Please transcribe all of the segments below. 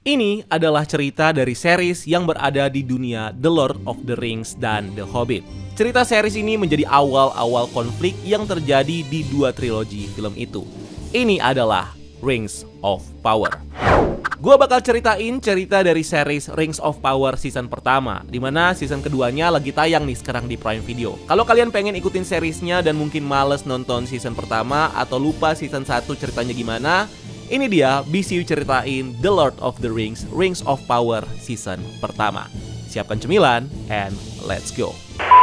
Ini adalah cerita dari series yang berada di dunia The Lord of the Rings dan The Hobbit. Cerita series ini menjadi awal-awal konflik yang terjadi di dua trilogi film itu. Ini adalah Rings of Power. Gua bakal ceritain cerita dari series Rings of Power season pertama, dimana season keduanya lagi tayang nih sekarang di Prime Video. Kalau kalian pengen ikutin seriesnya dan mungkin males nonton season pertama atau lupa season 1 ceritanya gimana, ini dia BCU ceritain The Lord of the Rings, Rings of Power season pertama. Siapkan cemilan and let's go.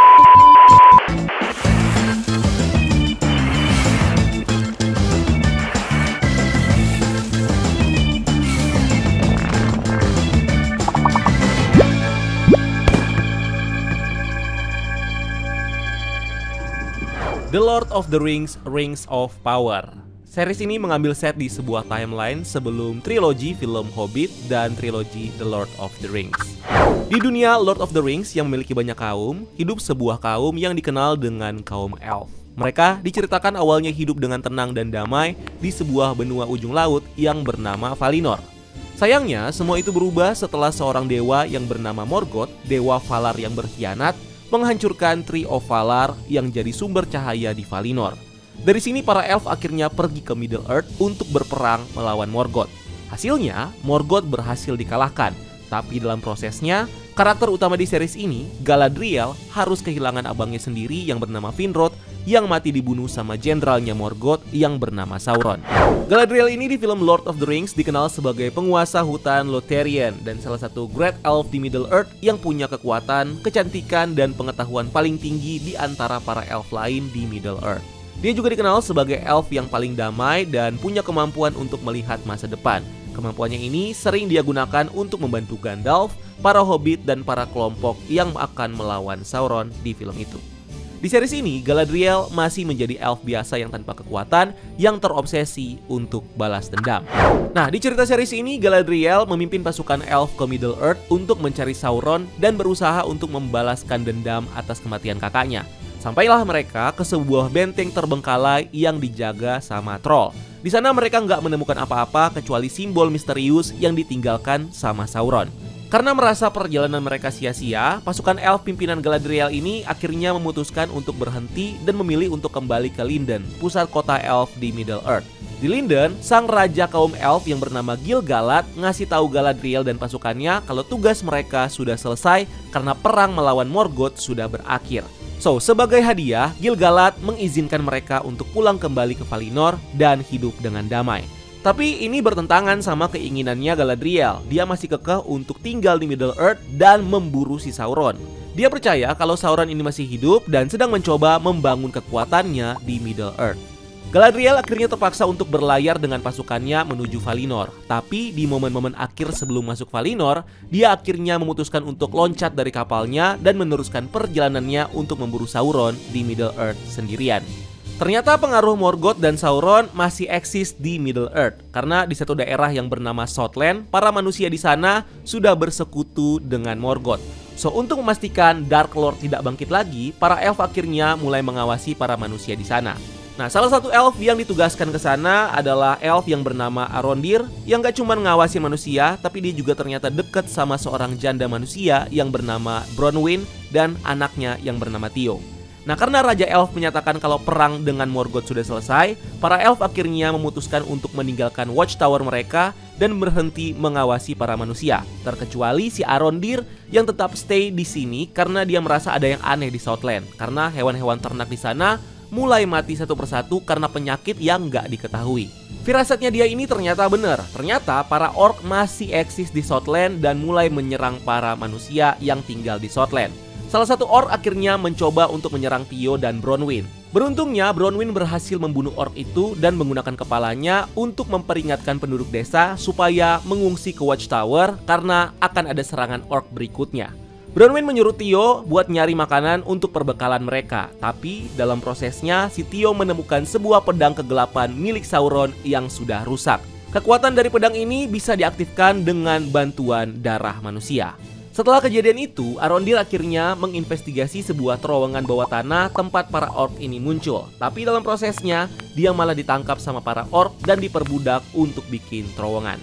The Lord of the Rings, Rings of Power. Series ini mengambil set di sebuah timeline sebelum trilogi film Hobbit dan trilogi The Lord of the Rings. Di dunia Lord of the Rings yang memiliki banyak kaum, hidup sebuah kaum yang dikenal dengan kaum elf. Mereka diceritakan awalnya hidup dengan tenang dan damai di sebuah benua ujung laut yang bernama Valinor. Sayangnya, semua itu berubah setelah seorang dewa yang bernama Morgoth, dewa Valar yang berkhianat, menghancurkan Tree of Valar yang jadi sumber cahaya di Valinor. Dari sini para elf akhirnya pergi ke Middle Earth untuk berperang melawan Morgoth. Hasilnya, Morgoth berhasil dikalahkan. Tapi dalam prosesnya, karakter utama di series ini, Galadriel, harus kehilangan abangnya sendiri yang bernama Finrod yang mati dibunuh sama jenderalnya Morgoth yang bernama Sauron. Galadriel ini di film Lord of the Rings dikenal sebagai penguasa hutan Lothlorien dan salah satu Great Elf di Middle Earth yang punya kekuatan, kecantikan, dan pengetahuan paling tinggi di antara para elf lain di Middle Earth. Dia juga dikenal sebagai elf yang paling damai dan punya kemampuan untuk melihat masa depan. Kemampuannya ini sering dia gunakan untuk membantu Gandalf, para hobbit, dan para kelompok yang akan melawan Sauron di film itu. Di series ini, Galadriel masih menjadi elf biasa yang tanpa kekuatan yang terobsesi untuk balas dendam. Nah, di cerita series ini, Galadriel memimpin pasukan elf ke Middle Earth untuk mencari Sauron dan berusaha untuk membalaskan dendam atas kematian kakaknya. Sampailah mereka ke sebuah benteng terbengkalai yang dijaga sama troll. Di sana mereka nggak menemukan apa-apa kecuali simbol misterius yang ditinggalkan sama Sauron. Karena merasa perjalanan mereka sia-sia, pasukan elf pimpinan Galadriel ini akhirnya memutuskan untuk berhenti dan memilih untuk kembali ke Lindon, pusat kota elf di Middle Earth. Di Lindon, sang raja kaum elf yang bernama Gil-galad ngasih tahu Galadriel dan pasukannya kalau tugas mereka sudah selesai karena perang melawan Morgoth sudah berakhir. So, sebagai hadiah, Gil-galad mengizinkan mereka untuk pulang kembali ke Valinor dan hidup dengan damai. Tapi ini bertentangan sama keinginannya Galadriel. Dia masih kekeh untuk tinggal di Middle Earth dan memburu si Sauron. Dia percaya kalau Sauron ini masih hidup dan sedang mencoba membangun kekuatannya di Middle Earth. Galadriel akhirnya terpaksa untuk berlayar dengan pasukannya menuju Valinor. Tapi di momen-momen akhir sebelum masuk Valinor, dia akhirnya memutuskan untuk loncat dari kapalnya dan meneruskan perjalanannya untuk memburu Sauron di Middle Earth sendirian. Ternyata pengaruh Morgoth dan Sauron masih eksis di Middle Earth. Karena di satu daerah yang bernama Southland, para manusia di sana sudah bersekutu dengan Morgoth. So, untuk memastikan Dark Lord tidak bangkit lagi, para elf akhirnya mulai mengawasi para manusia di sana. Nah, salah satu elf yang ditugaskan ke sana adalah elf yang bernama Arondir yang gak cuma ngawasi manusia, tapi dia juga ternyata deket sama seorang janda manusia yang bernama Bronwyn dan anaknya yang bernama Theo. Nah, karena Raja Elf menyatakan kalau perang dengan Morgoth sudah selesai, para elf akhirnya memutuskan untuk meninggalkan watchtower mereka dan berhenti mengawasi para manusia. Terkecuali si Arondir yang tetap stay di sini karena dia merasa ada yang aneh di Southland. Karena hewan-hewan ternak di sana mulai mati satu persatu karena penyakit yang nggak diketahui. Firasatnya dia ini ternyata benar. Ternyata para orc masih eksis di Southland dan mulai menyerang para manusia yang tinggal di Southland. Salah satu orc akhirnya mencoba untuk menyerang Theo dan Bronwyn. Beruntungnya Bronwyn berhasil membunuh orc itu dan menggunakan kepalanya untuk memperingatkan penduduk desa supaya mengungsi ke Watchtower karena akan ada serangan orc berikutnya. Bronwyn menyuruh Theo buat nyari makanan untuk perbekalan mereka. Tapi dalam prosesnya si Theo menemukan sebuah pedang kegelapan milik Sauron yang sudah rusak. Kekuatan dari pedang ini bisa diaktifkan dengan bantuan darah manusia. Setelah kejadian itu, Arondir akhirnya menginvestigasi sebuah terowongan bawah tanah tempat para orc ini muncul. Tapi dalam prosesnya, dia malah ditangkap sama para orc dan diperbudak untuk bikin terowongan.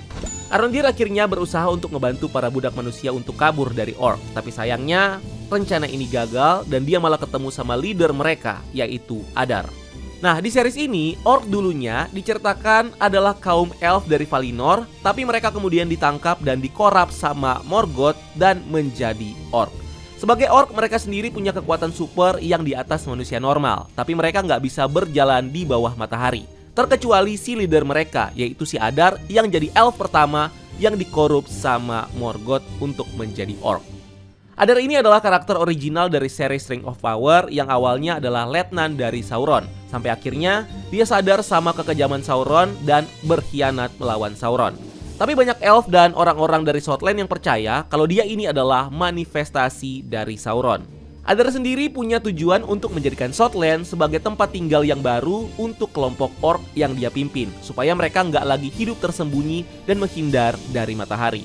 Arondir akhirnya berusaha untuk membantu para budak manusia untuk kabur dari orc, tapi sayangnya rencana ini gagal dan dia malah ketemu sama leader mereka, yaitu Adar. Nah, di series ini, orc dulunya diceritakan adalah kaum elf dari Valinor, tapi mereka kemudian ditangkap dan dikorap sama Morgoth dan menjadi orc. Sebagai orc, mereka sendiri punya kekuatan super yang di atas manusia normal, tapi mereka nggak bisa berjalan di bawah matahari. Terkecuali si leader mereka, yaitu si Adar yang jadi elf pertama yang dikorup sama Morgoth untuk menjadi orc. Adar ini adalah karakter original dari series Ring of Power yang awalnya adalah letnan dari Sauron. Sampai akhirnya dia sadar sama kekejaman Sauron dan berkhianat melawan Sauron. Tapi banyak elf dan orang-orang dari Southland yang percaya kalau dia ini adalah manifestasi dari Sauron. Adar sendiri punya tujuan untuk menjadikan Southland sebagai tempat tinggal yang baru untuk kelompok orc yang dia pimpin, supaya mereka nggak lagi hidup tersembunyi dan menghindar dari matahari.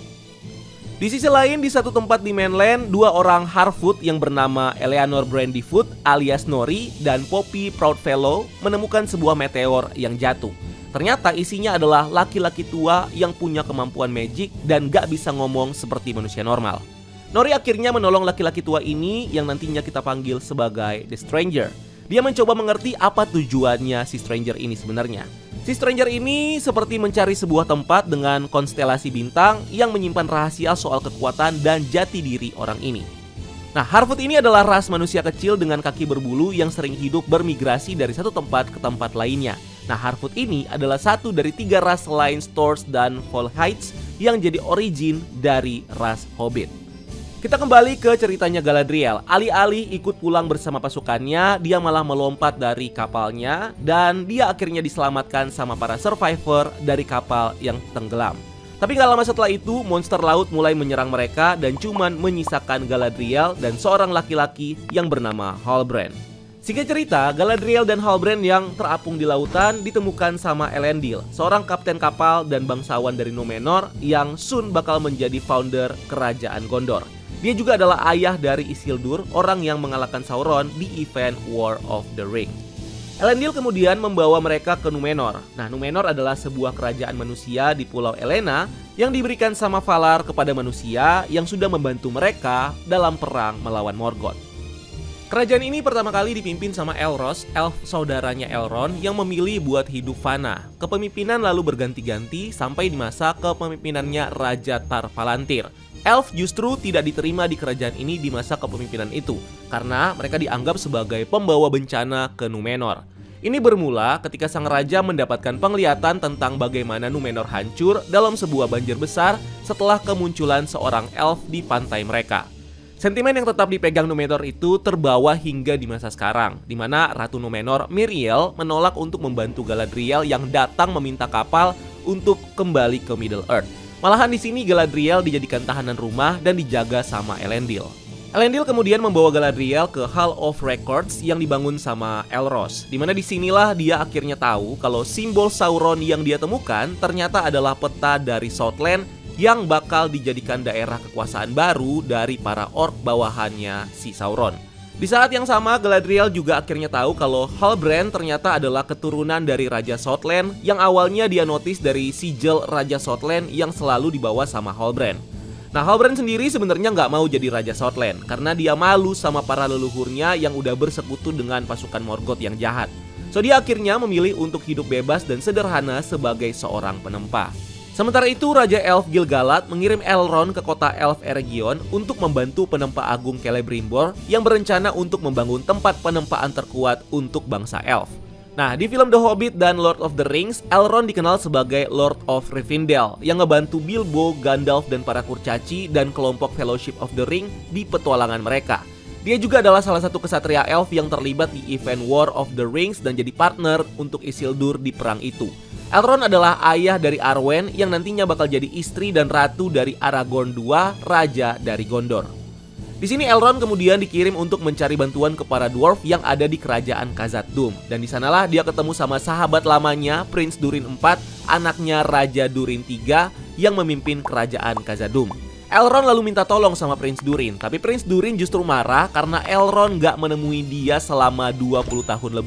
Di sisi lain, di satu tempat di mainland, dua orang Harfoot yang bernama Eleanor Brandyfoot alias Nori dan Poppy Proudfellow menemukan sebuah meteor yang jatuh. Ternyata isinya adalah laki-laki tua yang punya kemampuan magic dan gak bisa ngomong seperti manusia normal. Nori akhirnya menolong laki-laki tua ini yang nantinya kita panggil sebagai The Stranger. Dia mencoba mengerti apa tujuannya si Stranger ini sebenarnya. Si Stranger ini seperti mencari sebuah tempat dengan konstelasi bintang yang menyimpan rahasia soal kekuatan dan jati diri orang ini. Nah, Harfoot ini adalah ras manusia kecil dengan kaki berbulu yang sering hidup bermigrasi dari satu tempat ke tempat lainnya. Nah, Harfoot ini adalah satu dari 3 ras selain Storrs dan Volhites yang jadi origin dari ras Hobbit. Kita kembali ke ceritanya Galadriel. Alih-alih ikut pulang bersama pasukannya, dia malah melompat dari kapalnya dan dia akhirnya diselamatkan sama para survivor dari kapal yang tenggelam. Tapi gak lama setelah itu, monster laut mulai menyerang mereka dan cuman menyisakan Galadriel dan seorang laki-laki yang bernama Halbrand. Singkat cerita, Galadriel dan Halbrand yang terapung di lautan ditemukan sama Elendil, seorang kapten kapal dan bangsawan dari Númenor yang soon bakal menjadi founder kerajaan Gondor. Dia juga adalah ayah dari Isildur, orang yang mengalahkan Sauron di event War of the Ring. Elendil kemudian membawa mereka ke Númenor. Nah, Númenor adalah sebuah kerajaan manusia di Pulau Elena yang diberikan sama Valar kepada manusia yang sudah membantu mereka dalam perang melawan Morgoth. Kerajaan ini pertama kali dipimpin sama Elros, elf saudaranya Elrond yang memilih buat hidup fana. Kepemimpinan lalu berganti-ganti sampai di masa kepemimpinannya Raja Tar Palantir. Elf justru tidak diterima di kerajaan ini di masa kepemimpinan itu, karena mereka dianggap sebagai pembawa bencana ke Númenor. Ini bermula ketika sang raja mendapatkan penglihatan tentang bagaimana Númenor hancur dalam sebuah banjir besar setelah kemunculan seorang elf di pantai mereka. Sentimen yang tetap dipegang Númenor itu terbawa hingga di masa sekarang, di mana Ratu Númenor, Miriel, menolak untuk membantu Galadriel yang datang meminta kapal untuk kembali ke Middle Earth. Malahan di sini Galadriel dijadikan tahanan rumah dan dijaga sama Elendil. Elendil kemudian membawa Galadriel ke Hall of Records yang dibangun sama Elros, di mana disinilah dia akhirnya tahu kalau simbol Sauron yang dia temukan ternyata adalah peta dari Southland yang bakal dijadikan daerah kekuasaan baru dari para orc bawahannya si Sauron. Di saat yang sama, Galadriel juga akhirnya tahu kalau Halbrand ternyata adalah keturunan dari Raja Southland yang awalnya dia notice dari sigil Raja Southland yang selalu dibawa sama Halbrand. Nah, Halbrand sendiri sebenarnya nggak mau jadi Raja Southland karena dia malu sama para leluhurnya yang udah bersekutu dengan pasukan Morgoth yang jahat. So dia akhirnya memilih untuk hidup bebas dan sederhana sebagai seorang penempa. Sementara itu, Raja Elf Gil-galad mengirim Elrond ke kota Elf Eregion untuk membantu penempa agung Celebrimbor yang berencana untuk membangun tempat penempaan terkuat untuk bangsa Elf. Nah, di film The Hobbit dan Lord of the Rings, Elrond dikenal sebagai Lord of Rivendell yang ngebantu Bilbo, Gandalf, dan para kurcaci dan kelompok Fellowship of the Ring di petualangan mereka. Dia juga adalah salah satu kesatria elf yang terlibat di event War of the Rings dan jadi partner untuk Isildur di perang itu. Elrond adalah ayah dari Arwen yang nantinya bakal jadi istri dan ratu dari Aragorn II, raja dari Gondor. Di sini Elrond kemudian dikirim untuk mencari bantuan kepada dwarf yang ada di kerajaan Khazad-dûm, dan di sanalah dia ketemu sama sahabat lamanya Prince Durin IV, anaknya Raja Durin III yang memimpin kerajaan Khazad-dûm. Elrond lalu minta tolong sama Prince Durin, tapi Prince Durin justru marah karena Elrond gak menemui dia selama 20 tahun lebih.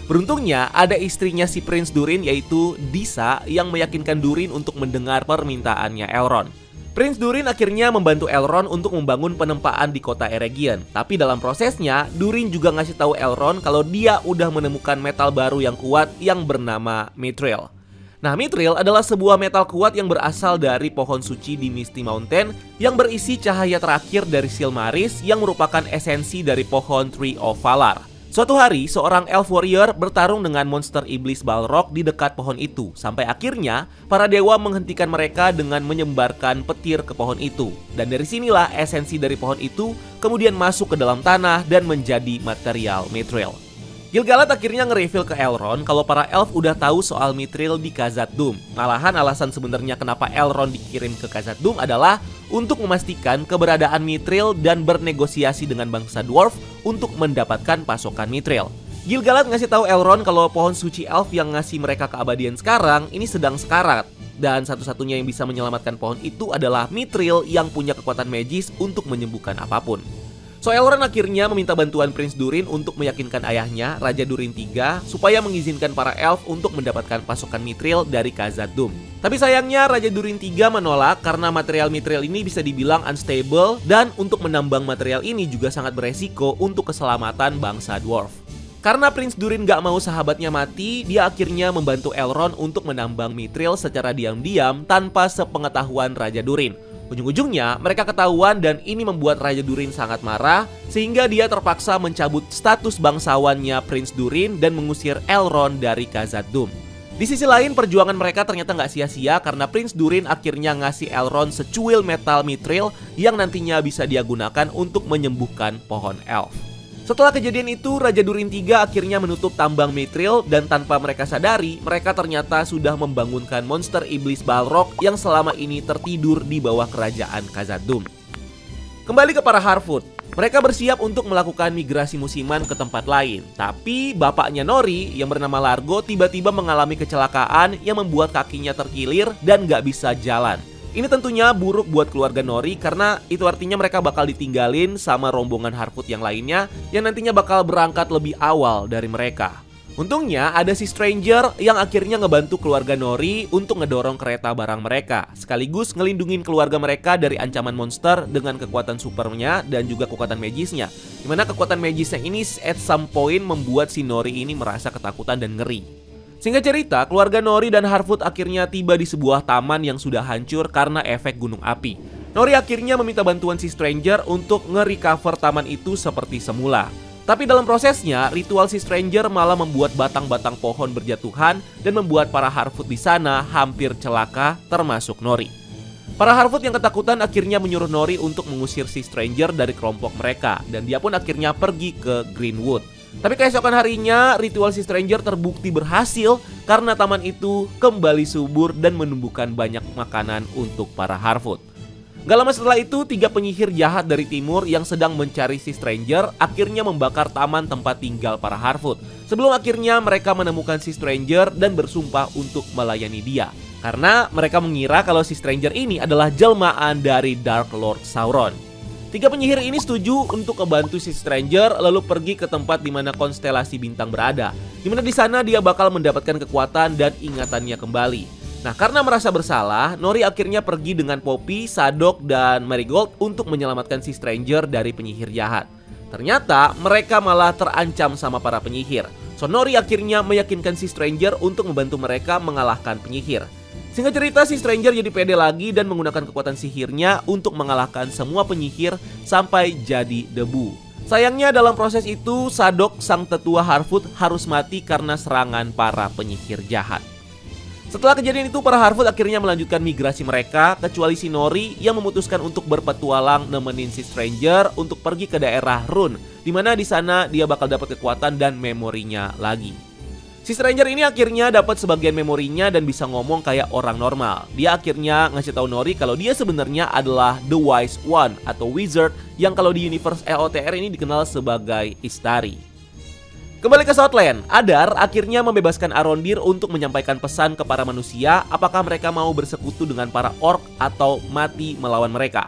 Beruntungnya ada istrinya si Prince Durin yaitu Disa yang meyakinkan Durin untuk mendengar permintaannya Elrond. Prince Durin akhirnya membantu Elrond untuk membangun penempaan di kota Eregion. Tapi dalam prosesnya, Durin juga ngasih tahu Elrond kalau dia udah menemukan metal baru yang kuat yang bernama Mithril. Nah, Mithril adalah sebuah metal kuat yang berasal dari pohon suci di Misty Mountain yang berisi cahaya terakhir dari Silmarils yang merupakan esensi dari pohon Tree of Valar. Suatu hari, seorang elf warrior bertarung dengan monster iblis Balrog di dekat pohon itu. Sampai akhirnya, para dewa menghentikan mereka dengan menyebarkan petir ke pohon itu. Dan dari sinilah esensi dari pohon itu kemudian masuk ke dalam tanah dan menjadi material Mithril. Gil-galad akhirnya nge-reveal ke Elrond kalau para elf udah tahu soal Mithril di Khazad-dûm. Malahan alasan sebenarnya kenapa Elrond dikirim ke Khazad-dûm adalah untuk memastikan keberadaan Mithril dan bernegosiasi dengan bangsa dwarf untuk mendapatkan pasokan Mithril. Gil-galad ngasih tahu Elrond kalau pohon suci elf yang ngasih mereka keabadian sekarang ini sedang sekarat. Dan satu-satunya yang bisa menyelamatkan pohon itu adalah Mithril yang punya kekuatan magis untuk menyembuhkan apapun. So Elrond akhirnya meminta bantuan Prince Durin untuk meyakinkan ayahnya, Raja Durin III, supaya mengizinkan para elf untuk mendapatkan pasokan Mithril dari Khazad-dûm. Tapi sayangnya Raja Durin III menolak karena material Mithril ini bisa dibilang unstable dan untuk menambang material ini juga sangat beresiko untuk keselamatan bangsa dwarf. Karena Prince Durin gak mau sahabatnya mati, dia akhirnya membantu Elrond untuk menambang Mithril secara diam-diam tanpa sepengetahuan Raja Durin. Ujung-ujungnya mereka ketahuan dan ini membuat Raja Durin sangat marah sehingga dia terpaksa mencabut status bangsawannya Prince Durin dan mengusir Elrond dari Khazad-dûm. Di sisi lain perjuangan mereka ternyata nggak sia-sia karena Prince Durin akhirnya ngasih Elrond secuil metal Mithril yang nantinya bisa dia gunakan untuk menyembuhkan pohon elf. Setelah kejadian itu, Raja Durin III akhirnya menutup tambang Mithril dan tanpa mereka sadari, mereka ternyata sudah membangunkan monster iblis Balrog yang selama ini tertidur di bawah kerajaan Khazad-dûm. Kembali ke para Harfoot, mereka bersiap untuk melakukan migrasi musiman ke tempat lain. Tapi bapaknya Nori yang bernama Largo tiba-tiba mengalami kecelakaan yang membuat kakinya terkilir dan gak bisa jalan. Ini tentunya buruk buat keluarga Nori karena itu artinya mereka bakal ditinggalin sama rombongan Harfoot yang lainnya yang nantinya bakal berangkat lebih awal dari mereka. Untungnya ada si Stranger yang akhirnya ngebantu keluarga Nori untuk ngedorong kereta barang mereka, sekaligus ngelindungin keluarga mereka dari ancaman monster dengan kekuatan supernya dan juga kekuatan magisnya. Dimana kekuatan magisnya ini at some point membuat si Nori ini merasa ketakutan dan ngeri. Singkat cerita, keluarga Nori dan Harfoot akhirnya tiba di sebuah taman yang sudah hancur karena efek gunung api. Nori akhirnya meminta bantuan si Stranger untuk nge-recover taman itu seperti semula. Tapi dalam prosesnya, ritual si Stranger malah membuat batang-batang pohon berjatuhan dan membuat para Harfoot di sana hampir celaka, termasuk Nori. Para Harfoot yang ketakutan akhirnya menyuruh Nori untuk mengusir si Stranger dari kelompok mereka, dan dia pun akhirnya pergi ke Greenwood. Tapi keesokan harinya, ritual si Stranger terbukti berhasil karena taman itu kembali subur dan menumbuhkan banyak makanan untuk para Harfoot. Gak lama setelah itu, 3 penyihir jahat dari timur yang sedang mencari si Stranger akhirnya membakar taman tempat tinggal para Harfoot. Sebelum akhirnya mereka menemukan si Stranger dan bersumpah untuk melayani dia. Karena mereka mengira kalau si Stranger ini adalah jelmaan dari Dark Lord Sauron. 3 penyihir ini setuju untuk membantu si Stranger lalu pergi ke tempat di mana konstelasi bintang berada. Di mana di sana dia bakal mendapatkan kekuatan dan ingatannya kembali. Nah, karena merasa bersalah, Nori akhirnya pergi dengan Poppy, Sadok, dan Marigold untuk menyelamatkan si Stranger dari penyihir jahat. Ternyata mereka malah terancam sama para penyihir. So Nori akhirnya meyakinkan si Stranger untuk membantu mereka mengalahkan penyihir. Singkat cerita, si Stranger jadi pede lagi dan menggunakan kekuatan sihirnya untuk mengalahkan semua penyihir sampai jadi debu. Sayangnya dalam proses itu, Sadok sang tetua Harfoot harus mati karena serangan para penyihir jahat. Setelah kejadian itu, para Harfoot akhirnya melanjutkan migrasi mereka, kecuali si Nori yang memutuskan untuk berpetualang nemenin si Stranger untuk pergi ke daerah Rune, dimana di sana dia bakal dapat kekuatan dan memorinya lagi. Si Stranger ini akhirnya dapat sebagian memorinya dan bisa ngomong kayak orang normal. Dia akhirnya ngasih tahu Nori kalau dia sebenarnya adalah The Wise One atau Wizard yang kalau di universe EOTR ini dikenal sebagai Istari. Kembali ke Southland, Adar akhirnya membebaskan Arondir untuk menyampaikan pesan kepada manusia apakah mereka mau bersekutu dengan para orc atau mati melawan mereka.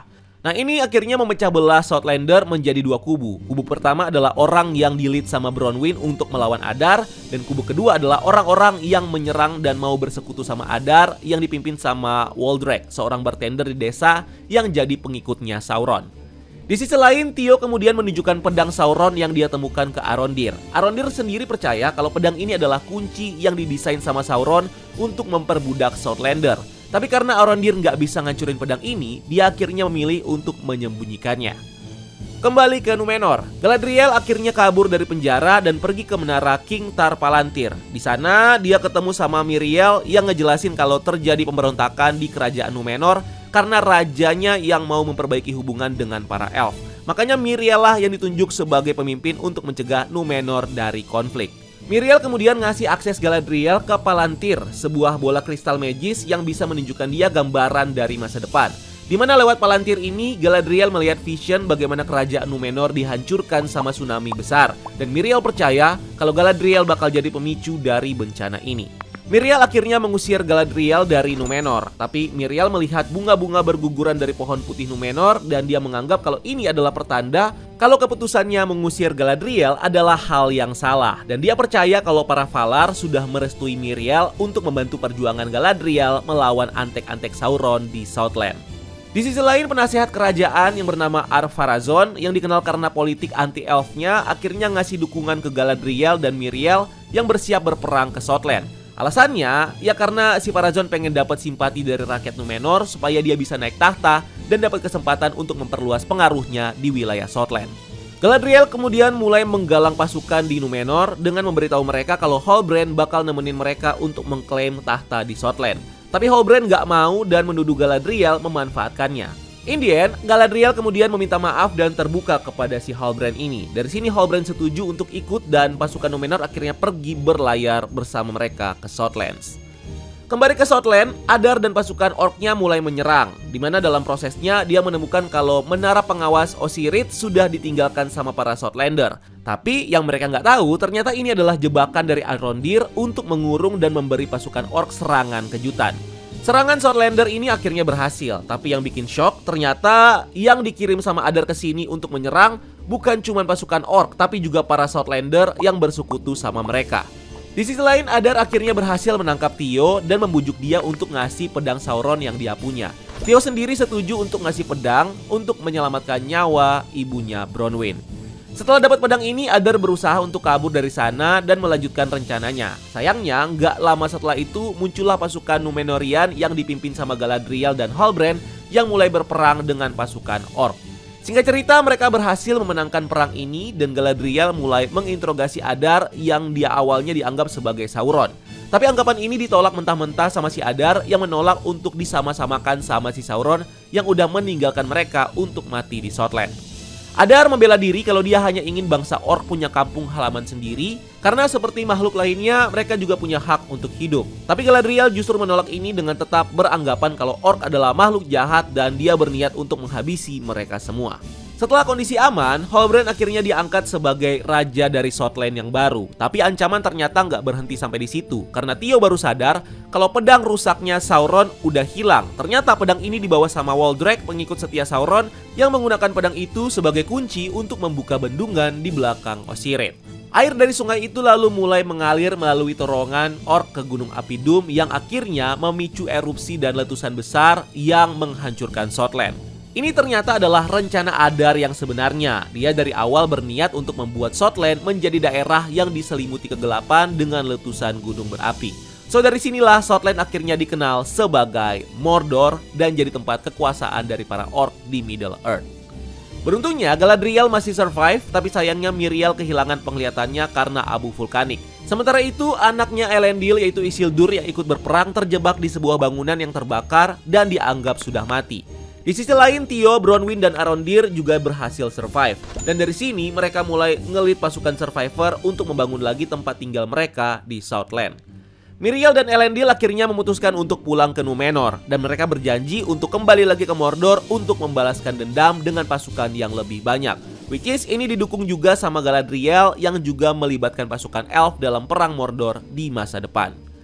Nah, ini akhirnya memecah belah Southlander menjadi dua kubu. Kubu pertama adalah orang yang di-lead sama Bronwyn untuk melawan Adar, dan kubu kedua adalah orang-orang yang menyerang dan mau bersekutu sama Adar yang dipimpin sama Waldreg, seorang bartender di desa yang jadi pengikutnya Sauron. Di sisi lain, Theo kemudian menunjukkan pedang Sauron yang dia temukan ke Arondir. Arondir sendiri percaya kalau pedang ini adalah kunci yang didesain sama Sauron untuk memperbudak Southlander. Tapi karena Arondir nggak bisa ngancurin pedang ini, dia akhirnya memilih untuk menyembunyikannya. Kembali ke Numenor, Galadriel akhirnya kabur dari penjara dan pergi ke menara King Tar Palantir. Di sana dia ketemu sama Miriel yang ngejelasin kalau terjadi pemberontakan di kerajaan Numenor karena rajanya yang mau memperbaiki hubungan dengan para elf. Makanya Miriel lah yang ditunjuk sebagai pemimpin untuk mencegah Numenor dari konflik. Miriel kemudian ngasih akses Galadriel ke Palantir, sebuah bola kristal magis yang bisa menunjukkan dia gambaran dari masa depan. Di mana lewat Palantir ini, Galadriel melihat vision bagaimana kerajaan Numenor dihancurkan sama tsunami besar. Dan Miriel percaya kalau Galadriel bakal jadi pemicu dari bencana ini. Miriel akhirnya mengusir Galadriel dari Numenor. Tapi Miriel melihat bunga-bunga berguguran dari pohon putih Numenor dan dia menganggap kalau ini adalah pertanda kalau keputusannya mengusir Galadriel adalah hal yang salah. Dan dia percaya kalau para Valar sudah merestui Miriel untuk membantu perjuangan Galadriel melawan antek-antek Sauron di Southland. Di sisi lain, penasehat kerajaan yang bernama Ar-Pharazôn yang dikenal karena politik anti-elfnya akhirnya ngasih dukungan ke Galadriel dan Miriel yang bersiap berperang ke Southland. Alasannya, ya karena si Pharazôn pengen dapat simpati dari rakyat Numenor supaya dia bisa naik tahta dan dapat kesempatan untuk memperluas pengaruhnya di wilayah Southland. Galadriel kemudian mulai menggalang pasukan di Numenor dengan memberitahu mereka kalau Halbrand bakal nemenin mereka untuk mengklaim tahta di Southland. Tapi Halbrand gak mau dan menuduh Galadriel memanfaatkannya. In the end, Galadriel kemudian meminta maaf dan terbuka kepada si Halbrand ini. Dari sini Halbrand setuju untuk ikut dan pasukan Numenor akhirnya pergi berlayar bersama mereka ke Southlands. Kembali ke Southland, Adar dan pasukan orknya mulai menyerang. Dimana dalam prosesnya dia menemukan kalau menara pengawas Osiris sudah ditinggalkan sama para Southlander. Tapi yang mereka nggak tahu ternyata ini adalah jebakan dari Arondir untuk mengurung dan memberi pasukan ork serangan kejutan. Serangan Southlander ini akhirnya berhasil, tapi yang bikin shock ternyata yang dikirim sama Adar ke sini untuk menyerang bukan cuma pasukan ork, tapi juga para Southlander yang bersekutu sama mereka. Di sisi lain, Adar akhirnya berhasil menangkap Theo dan membujuk dia untuk ngasih pedang Sauron yang dia punya. Theo sendiri setuju untuk ngasih pedang untuk menyelamatkan nyawa ibunya Bronwyn. Setelah dapat pedang ini, Adar berusaha untuk kabur dari sana dan melanjutkan rencananya. Sayangnya, nggak lama setelah itu muncullah pasukan Numenorian yang dipimpin sama Galadriel dan Halbrand yang mulai berperang dengan pasukan ork. Singkat cerita, mereka berhasil memenangkan perang ini dan Galadriel mulai menginterogasi Adar yang dia awalnya dianggap sebagai Sauron. Tapi anggapan ini ditolak mentah-mentah sama si Adar yang menolak untuk disama-samakan sama si Sauron yang udah meninggalkan mereka untuk mati di Southland. Adar membela diri kalau dia hanya ingin bangsa ork punya kampung halaman sendiri, karena seperti makhluk lainnya mereka juga punya hak untuk hidup. Tapi Galadriel justru menolak ini dengan tetap beranggapan kalau ork adalah makhluk jahat dan dia berniat untuk menghabisi mereka semua. Setelah kondisi aman, Halbrand akhirnya diangkat sebagai raja dari Southland yang baru. Tapi ancaman ternyata nggak berhenti sampai di situ, karena Theo baru sadar kalau pedang rusaknya Sauron udah hilang. Ternyata pedang ini dibawa sama Waldreg, pengikut setia Sauron, yang menggunakan pedang itu sebagai kunci untuk membuka bendungan di belakang Osiris. Air dari sungai itu lalu mulai mengalir melalui terowongan ork ke Gunung Api Doom yang akhirnya memicu erupsi dan letusan besar yang menghancurkan Southland. Ini ternyata adalah rencana Adar yang sebenarnya. Dia dari awal berniat untuk membuat Southland menjadi daerah yang diselimuti kegelapan dengan letusan gunung berapi. So dari sinilah Southland akhirnya dikenal sebagai Mordor dan jadi tempat kekuasaan dari para ork di Middle Earth. Beruntungnya Galadriel masih survive, tapi sayangnya Miriel kehilangan penglihatannya karena abu vulkanik. Sementara itu anaknya Elendil yaitu Isildur yang ikut berperang terjebak di sebuah bangunan yang terbakar dan dianggap sudah mati. Di sisi lain, Theo, Bronwyn, dan Arondir juga berhasil survive. Dan dari sini mereka mulai ngelit pasukan survivor untuk membangun lagi tempat tinggal mereka di Southland. Miriel dan Elendil akhirnya memutuskan untuk pulang ke Numenor. Dan mereka berjanji untuk kembali lagi ke Mordor untuk membalaskan dendam dengan pasukan yang lebih banyak. Which is ini didukung juga sama Galadriel yang juga melibatkan pasukan elf dalam perang Mordor di masa depan.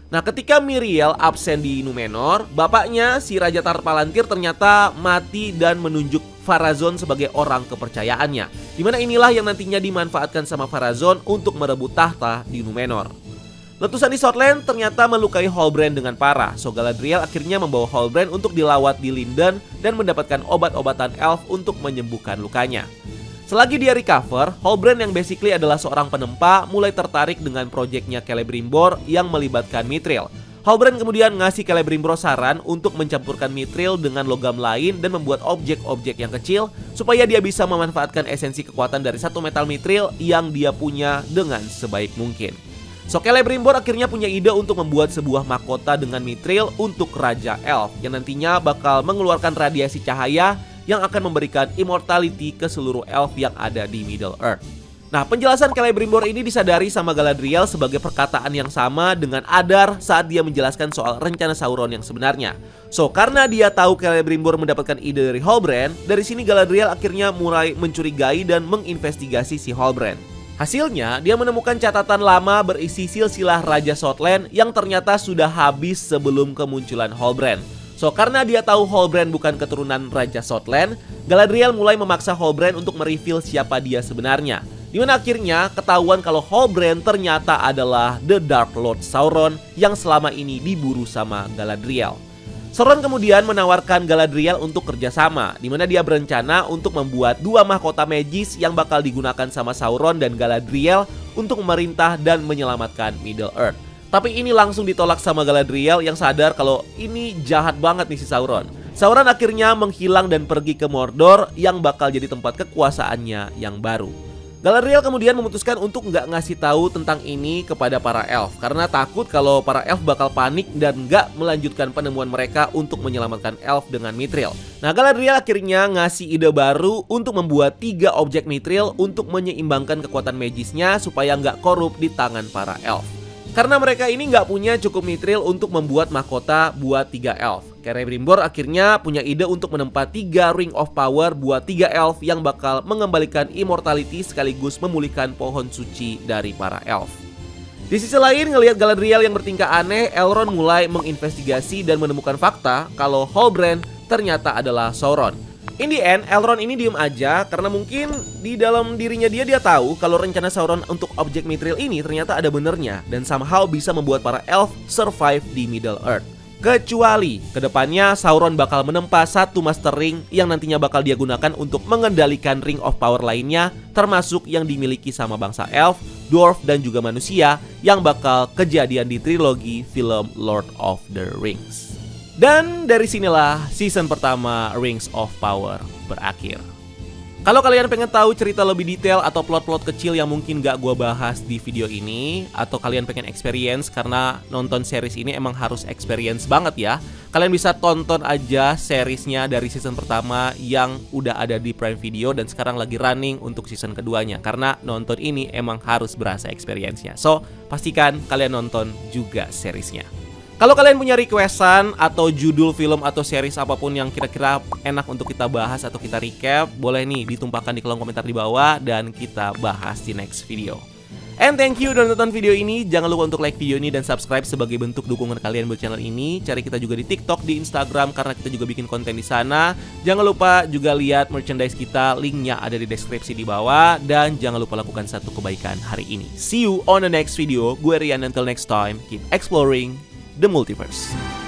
Nah, ketika Miriel absen di Numenor, bapaknya si Raja Tar Palantir ternyata mati dan menunjuk Pharazôn sebagai orang kepercayaannya. Dimana inilah yang nantinya dimanfaatkan sama Pharazôn untuk merebut tahta di Numenor. Letusan di Southland ternyata melukai Halbrand dengan parah. So Galadriel akhirnya membawa Halbrand untuk dilawat di Lindon dan mendapatkan obat-obatan elf untuk menyembuhkan lukanya. Selagi dia recover, Halbrand yang basically adalah seorang penempa mulai tertarik dengan proyeknya Celebrimbor yang melibatkan Mithril. Halbrand kemudian ngasih Celebrimbor saran untuk mencampurkan Mithril dengan logam lain dan membuat objek-objek yang kecil supaya dia bisa memanfaatkan esensi kekuatan dari satu metal Mithril yang dia punya dengan sebaik mungkin. So Celebrimbor akhirnya punya ide untuk membuat sebuah mahkota dengan Mithril untuk Raja Elf yang nantinya bakal mengeluarkan radiasi cahaya yang akan memberikan immortality ke seluruh elf yang ada di Middle Earth. Nah, penjelasan Celebrimbor ini disadari sama Galadriel sebagai perkataan yang sama dengan Adar saat dia menjelaskan soal rencana Sauron yang sebenarnya. So, karena dia tahu Celebrimbor mendapatkan ide dari Halbrand, dari sini Galadriel akhirnya mulai mencurigai dan menginvestigasi si Halbrand. Hasilnya, dia menemukan catatan lama berisi silsilah Raja Southland yang ternyata sudah habis sebelum kemunculan Halbrand. So, karena dia tahu Halbrand bukan keturunan Raja Southland, Galadriel mulai memaksa Halbrand untuk mereveal siapa dia sebenarnya. Dimana akhirnya ketahuan kalau Halbrand ternyata adalah The Dark Lord Sauron yang selama ini diburu sama Galadriel. Sauron kemudian menawarkan Galadriel untuk kerjasama, dimana dia berencana untuk membuat dua mahkota magis yang bakal digunakan sama Sauron dan Galadriel untuk memerintah dan menyelamatkan Middle Earth. Tapi ini langsung ditolak sama Galadriel yang sadar kalau ini jahat banget nih si Sauron. Sauron akhirnya menghilang dan pergi ke Mordor yang bakal jadi tempat kekuasaannya yang baru. Galadriel kemudian memutuskan untuk nggak ngasih tahu tentang ini kepada para elf karena takut kalau para elf bakal panik dan nggak melanjutkan penemuan mereka untuk menyelamatkan elf dengan Mithril. Nah, Galadriel akhirnya ngasih ide baru untuk membuat 3 objek Mithril untuk menyeimbangkan kekuatan magisnya supaya nggak korup di tangan para elf. Karena mereka ini nggak punya cukup Mithril untuk membuat mahkota buat 3 elf. Celebrimbor akhirnya punya ide untuk menempa 3 Ring of Power buat 3 elf yang bakal mengembalikan immortality sekaligus memulihkan pohon suci dari para elf. Di sisi lain, ngelihat Galadriel yang bertingkah aneh, Elrond mulai menginvestigasi dan menemukan fakta kalau Halbrand ternyata adalah Sauron. In the end, Elrond ini diem aja karena mungkin di dalam dirinya dia tahu kalau rencana Sauron untuk objek Mithril ini ternyata ada benernya dan somehow bisa membuat para elf survive di Middle Earth. Kecuali kedepannya Sauron bakal menempa satu Master Ring yang nantinya bakal dia gunakan untuk mengendalikan Ring of Power lainnya, termasuk yang dimiliki sama bangsa elf, dwarf, dan juga manusia yang bakal kejadian di trilogi film Lord of the Rings. Dan dari sinilah season pertama Rings of Power berakhir. Kalau kalian pengen tahu cerita lebih detail atau plot-plot kecil yang mungkin gak gue bahas di video ini, atau kalian pengen experience karena nonton series ini emang harus experience banget ya, kalian bisa tonton aja seriesnya dari season pertama yang udah ada di Prime Video dan sekarang lagi running untuk season keduanya. Karena nonton ini emang harus berasa experience-nya. So, pastikan kalian nonton juga seriesnya. Kalau kalian punya requestan atau judul film atau series apapun yang kira-kira enak untuk kita bahas atau kita recap, boleh nih ditumpahkan di kolom komentar di bawah dan kita bahas di next video. And thank you udah nonton video ini. Jangan lupa untuk like video ini dan subscribe sebagai bentuk dukungan kalian buat channel ini. Cari kita juga di TikTok, di Instagram karena kita juga bikin konten di sana. Jangan lupa juga lihat merchandise kita, linknya ada di deskripsi di bawah. Dan jangan lupa lakukan satu kebaikan hari ini. See you on the next video. Gue Rian, until next time, keep exploring the multiverse.